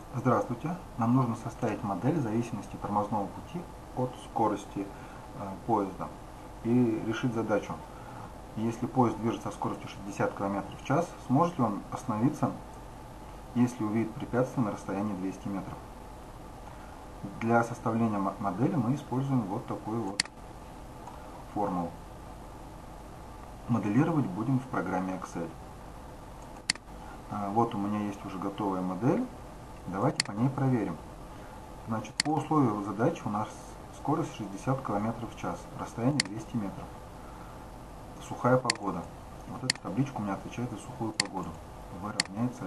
Здравствуйте! Нам нужно составить модель зависимости тормозного пути от скорости поезда и решить задачу. Если поезд движется со скоростью 60 км в час, сможет ли он остановиться, если увидит препятствие на расстоянии 200 метров? Для составления модели мы используем вот такую вот формулу. Моделировать будем в программе Excel. Вот у меня есть уже готовая модель. Давайте по ней проверим. Значит, по условию задачи у нас скорость 60 км в час, расстояние 200 метров. Сухая погода. Вот эта табличка у меня отвечает за сухую погоду. V равняется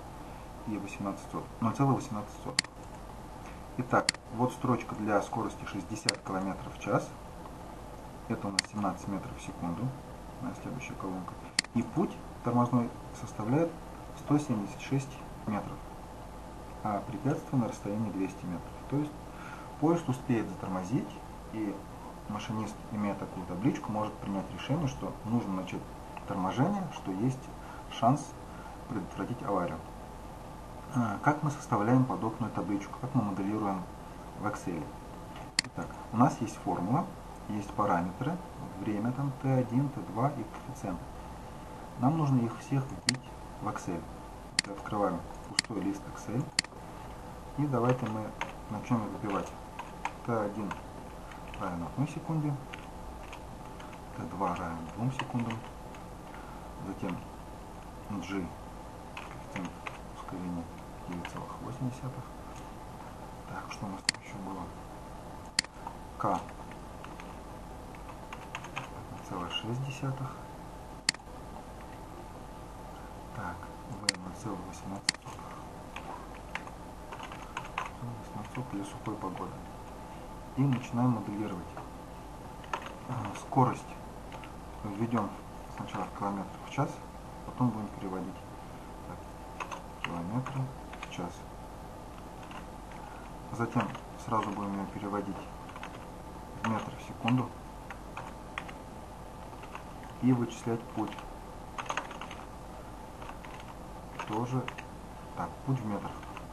0,18. Итак, вот строчка для скорости 60 км в час. Это у нас 17 метров в секунду. Следующая колонка. И путь тормозной составляет 176 метров. А препятствие на расстоянии 200 метров. То есть поезд успеет затормозить, и машинист, имея такую табличку, может принять решение, что нужно начать торможение, что есть шанс предотвратить аварию. Как мы составляем подобную табличку, как мы моделируем в Excel? Итак, у нас есть формула, есть параметры, время там T1, T2 и коэффициент. Нам нужно их всех вбить в Excel. Я открываю пустой лист Excel. И давайте мы начнем выбивать. T1 равен 1 секунде, T2 равен 2 секундам, затем G, коэффициент ускорения 9,8. Так, что у нас там еще было? K 1,6. Так, V 0,18. Для сухой погоды. И начинаем моделировать. Скорость введем сначала в километрах в час, потом будем переводить километры в час. Затем сразу будем ее переводить в метры в секунду и вычислять путь. Тоже так, путь в метрах.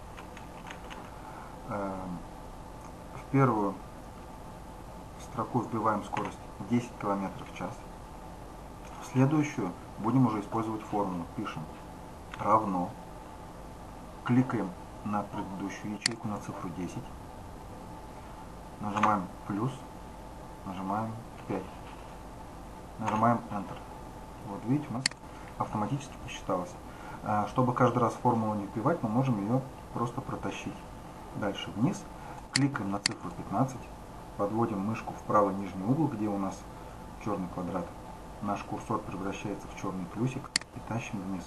В первую строку вбиваем скорость 10 км в час. В следующую будем уже использовать формулу. Пишем равно. Кликаем на предыдущую ячейку, на цифру 10. Нажимаем плюс. Нажимаем 5. Нажимаем Enter. Вот видите, у нас автоматически посчиталось. Чтобы каждый раз формулу не вбивать, мы можем ее просто протащить. Дальше вниз, кликаем на цифру 15, подводим мышку в правый нижний угол, где у нас черный квадрат. Наш курсор превращается в черный плюсик и тащим вниз.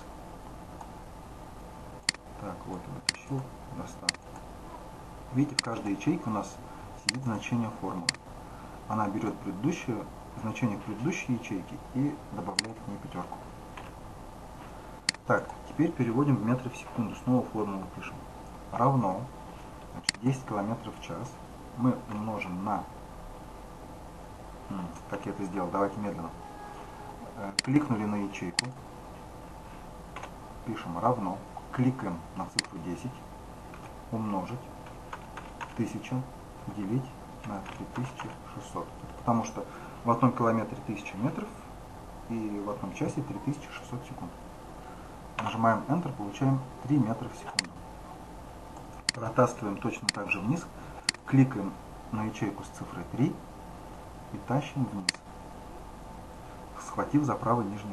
Так, вот я дотащил, достал. Видите, в каждой ячейке у нас сидит значение формулы. Она берет значение предыдущей ячейки и добавляет к ней пятерку. Так, теперь переводим в метры в секунду. Снова формулу пишем. Равно. 10 км в час мы умножим на... Как я это сделал? Давайте медленно. Кликнули на ячейку. Пишем равно. Кликаем на цифру 10. Умножить 1000 делить на 3600. Потому что в одном километре 1000 метров и в одном часе 3600 секунд. Нажимаем Enter, получаем 3 метра в секунду. Протаскиваем точно так же вниз, кликаем на ячейку с цифрой 3 и тащим вниз, схватив за правый нижний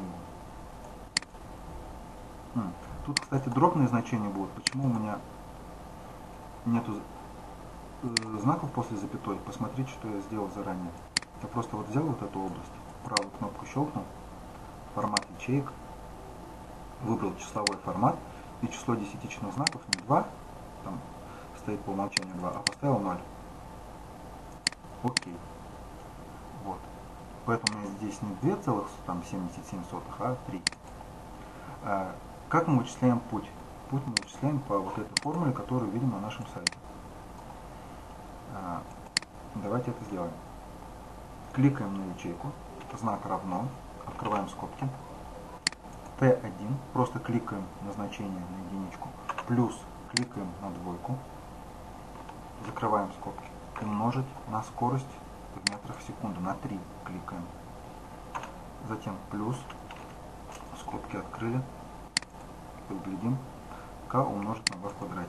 угол. Тут, кстати, дробные значения будут. Почему у меня нету знаков после запятой? Посмотрите, что я сделал заранее. Я просто вот взял вот эту область, правую кнопку щелкнул, формат ячеек, выбрал числовой формат и число десятичных знаков не 2, там стоит по умолчанию 2, а поставил 0. Окей. Вот. Поэтому у меня здесь не 2,77, а 3. Как мы вычисляем путь? Путь мы вычисляем по вот этой формуле, которую видим на нашем сайте. Давайте это сделаем. Кликаем на ячейку, знак равно, открываем скобки. T1, просто кликаем на значение на единичку, плюс кликаем на двойку, закрываем скобки, умножить на скорость в метрах в секунду, на 3 кликаем. Затем плюс, скобки открыли, подглядим, k умножить на v в квадрате.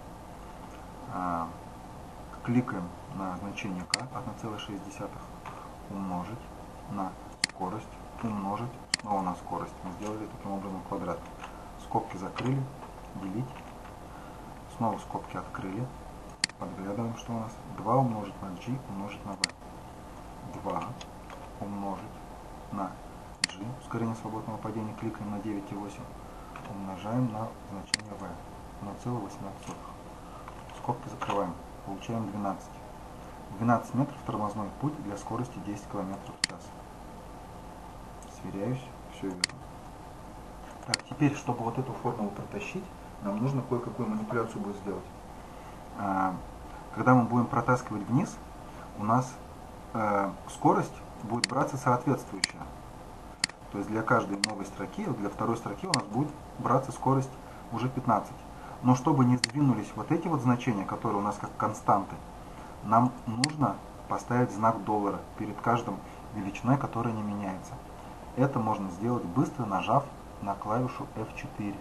Кликаем на значение k, 1,6 умножить на скорость, умножить снова на скорость. Мы сделали таким образом квадрат. Скобки закрыли, делить, снова скобки открыли, подглядываем, что у нас 2 умножить на g умножить на v. 2 умножить на g, ускорение свободного падения, кликаем на 9,8, умножаем на значение v, 0,18. Скобки закрываем, получаем 12. 12 метров тормозной путь для скорости 10 км в час. Сверяюсь, все верно. Так, теперь, чтобы вот эту формулу протащить, нам нужно кое-какую манипуляцию будет сделать. Когда мы будем протаскивать вниз, у нас скорость будет браться соответствующая. То есть для каждой новой строки, для второй строки у нас будет браться скорость уже 15. Но чтобы не сдвинулись вот эти вот значения, которые у нас как константы, нам нужно поставить знак доллара перед каждым величиной, которая не меняется. Это можно сделать быстро, нажав на клавишу F4.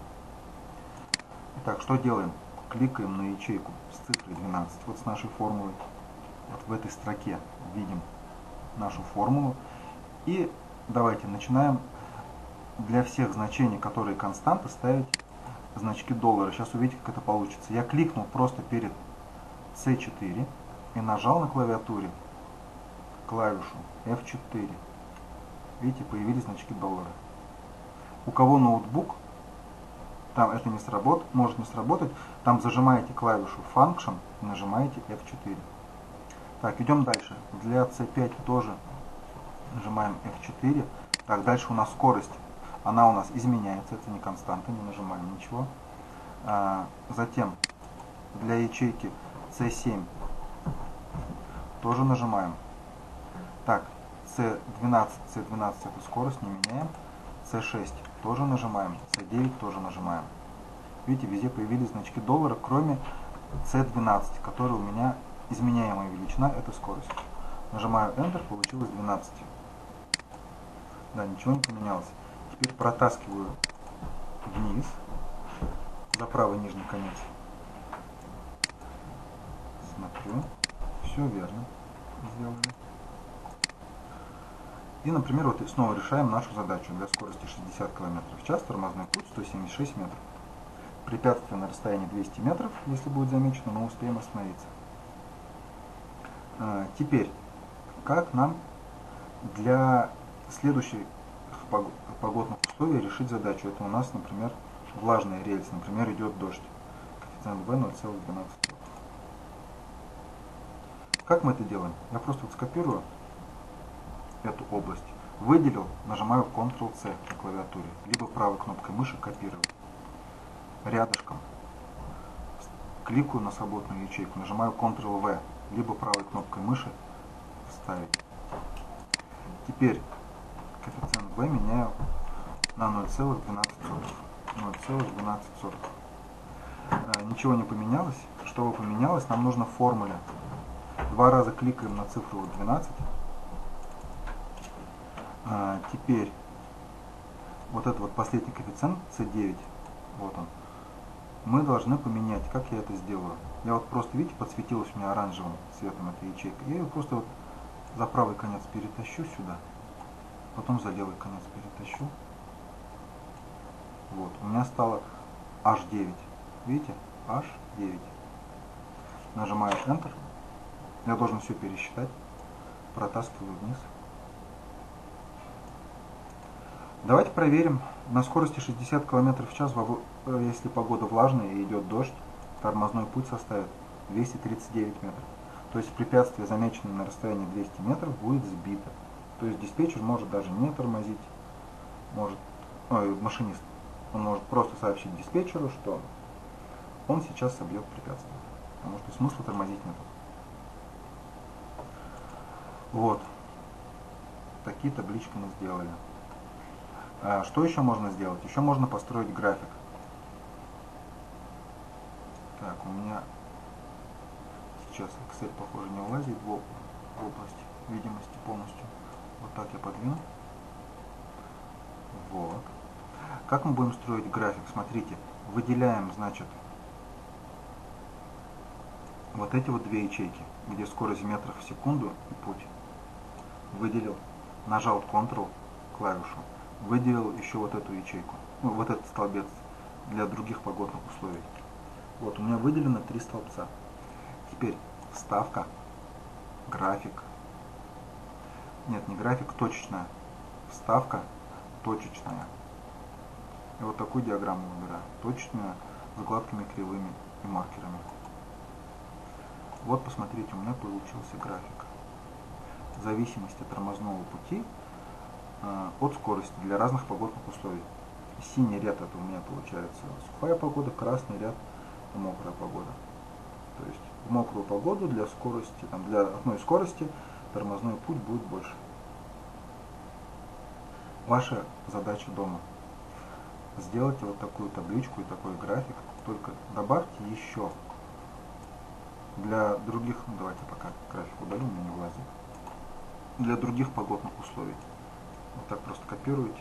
Итак, что делаем? Кликаем на ячейку с цифрой 12, вот с нашей формулой. Вот в этой строке видим нашу формулу. И давайте начинаем для всех значений, которые константы, ставить значки доллара. Сейчас увидите, как это получится. Я кликнул просто перед C4 и нажал на клавиатуре клавишу F4. Видите, появились значки доллара. У кого ноутбук, там это не сработает, может не сработать, там зажимаете клавишу Function и нажимаете F4. Так, идем дальше. Для C5 тоже нажимаем F4. Так, дальше у нас скорость. Она у нас изменяется, это не константа, не нажимаем ничего. Затем для ячейки C7 тоже нажимаем. Так, C12 это скорость, не меняем. C6 тоже нажимаем, C9 тоже нажимаем. Видите, везде появились значки доллара, кроме C12, который у меня изменяемая величина, это скорость. Нажимаю Enter, получилось 12. Да, ничего не поменялось. Теперь протаскиваю вниз, за правый нижний конец. Смотрю, все верно сделали. И, например, вот снова решаем нашу задачу для скорости 60 км в час, тормозной путь 176 метров. Препятствие на расстоянии 200 метров, если будет замечено, мы успеем остановиться. Теперь, как нам для следующих погодных условий решить задачу? Это у нас, например, влажные рельсы, например, идет дождь. Коэффициент V 0,12. Как мы это делаем? Я просто вот скопирую эту область, выделил, нажимаю Ctrl-C на клавиатуре, либо правой кнопкой мыши копировать. Рядышком кликаю на свободную ячейку, нажимаю Ctrl-V, либо правой кнопкой мыши вставить. Теперь коэффициент V меняю на 0,12. 0,12. Ничего не поменялось. Чтобы поменялось, нам нужно в формуле 2 раза кликаем на цифру 12. Теперь вот этот вот последний коэффициент C9, вот он, мы должны поменять. Как я это сделаю? Я вот просто, видите, подсветилась у меня оранжевым цветом эта ячейка. Я ее просто вот за правый конец перетащу сюда, потом за левый конец перетащу. Вот, у меня стало H9. Видите? H9. Нажимаю Enter. Я должен все пересчитать. Протаскиваю вниз. Давайте проверим. На скорости 60 км в час, если погода влажная и идет дождь, тормозной путь составит 239 метров. То есть препятствие, замеченное на расстоянии 200 метров, будет сбито. То есть диспетчер может даже не тормозить, машинист. Он может просто сообщить диспетчеру, что он сейчас собьет препятствие. Потому что смысла тормозить нет. Вот. Такие таблички мы сделали. Что еще можно сделать? Еще можно построить график. Так, у меня сейчас Excel, похоже, не влазит в область видимости полностью. Вот так я подвину. Вот. Как мы будем строить график? Смотрите, выделяем, значит, вот эти вот две ячейки, где скорость в метрах в секунду и путь. Выделил, нажал Ctrl клавишу, выделил еще вот эту ячейку, ну, вот этот столбец для других погодных условий. Вот, у меня выделено 3 столбца. Теперь вставка, график. Нет, не график, точечная. Вставка, точечная. И вот такую диаграмму выбираю. Точечную, с закладками кривыми и маркерами. Вот, посмотрите, у меня получился график. В зависимости от тормозного пути, от скорости для разных погодных условий. Синий ряд это у меня получается сухая погода, красный ряд это мокрая погода. То есть в мокрую погоду для скорости, там, для одной скорости тормозной путь будет больше. Ваша задача дома. Сделайте вот такую табличку и такой график, только добавьте еще для других, ну, давайте пока график удалю, мне не влазит, для других погодных условий. Вот так просто копируете,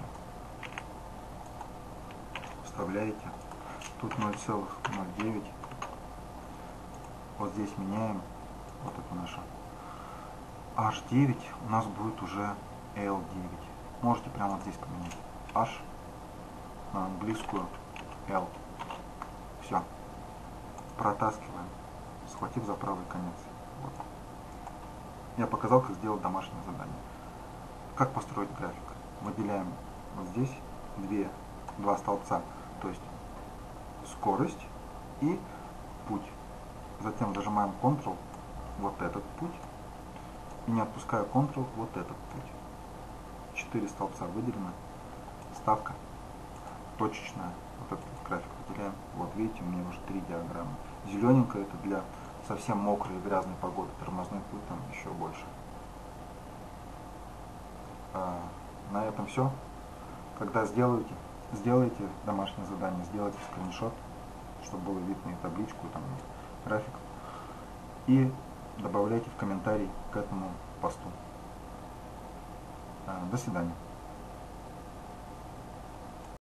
вставляете, тут 0,09, вот здесь меняем, вот это наша H9, у нас будет уже L9. Можете прямо вот здесь поменять. H на английскую L. Все. Протаскиваем, схватив за правый конец. Вот. Я показал, как сделать домашнее задание. Как построить график? Выделяем вот здесь два столбца, то есть скорость и путь. Затем зажимаем Ctrl, вот этот путь, и не отпуская Ctrl, вот этот путь. 4 столбца выделено, ставка, точечная, вот этот график выделяем. Вот видите, у меня уже 3 диаграммы. Зелененькая это для совсем мокрой и грязной погоды, тормозной путь там еще больше. На этом все. Когда сделаете домашнее задание, сделайте скриншот, чтобы было видно и табличку, там, и график. И добавляйте в комментарий к этому посту. До свидания.